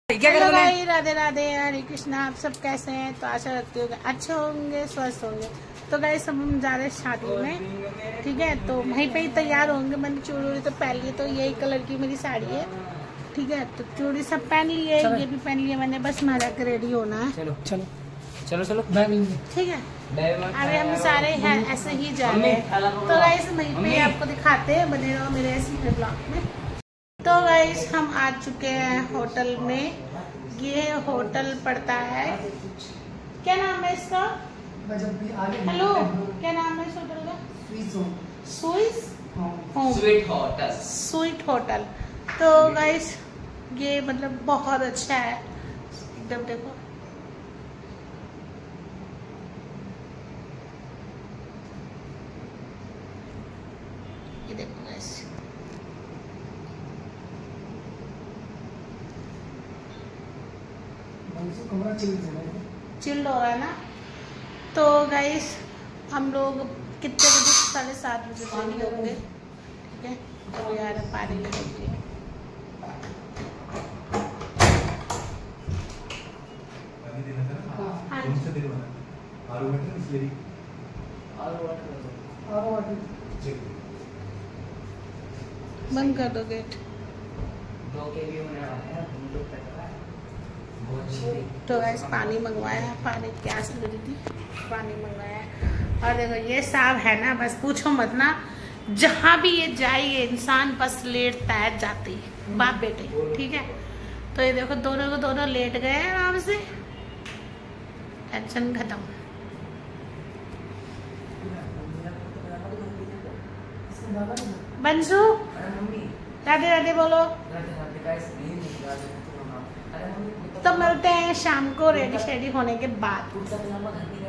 Hello भाई, राधे राधे, हरे कृष्णा। आप सब कैसे हैं? तो आशा रखती हूँ अच्छे होंगे, स्वस्थ होंगे। तो गाइस हम जा रहे हैं शादी में, ठीक है। तो वहीं पे ही तैयार होंगे। मैंने चूड़ी तो पहन ली, तो यही कलर की मेरी साड़ी है, ठीक है। तो चूड़ी सब पहन ली है, ये भी पहन लिया मैंने, बस मेरा के रेडी होना है। चलो चलो चलो चलो, ठीक है। अरे हम सारे हैं ऐसे ही जा रहे हैं। तो गाइस वहीं पे आपको दिखाते हैं, बने रहो मेरे इस ब्लॉग में। तो गाइस हम आ चुके हैं होटल में। ये होटल पड़ता है, क्या नाम है इसका? हेलो, क्या नाम है इस होटल का? Sweet hotel. तो गाइस ये मतलब बहुत अच्छा है एकदम। देखो ये देखो गाइस, चिल्ड हो रहा है ना। तो गाइस हम लोग कितने बजे? 7:30 बजे रेडी होंगे, ठीक है। तो यार पानी ले लीजिए। बंद कर दो गेट। तो गाइस पानी मंगवाया, पानी प्यास लगी थी, पानी मंगवाया। और देखो ये साहब है ना, बस पूछो मत ना, जहाँ भी ये जाए ये इंसान बस लेटता है जाते ही, बाप बेटे, ठीक है। तो ये देखो दोनों को दोनों लेट गए आराम से, टेंशन खत्म। बंसू राधे राधे बोलो। तो मिलते हैं शाम को रेडी शेडी होने के बाद।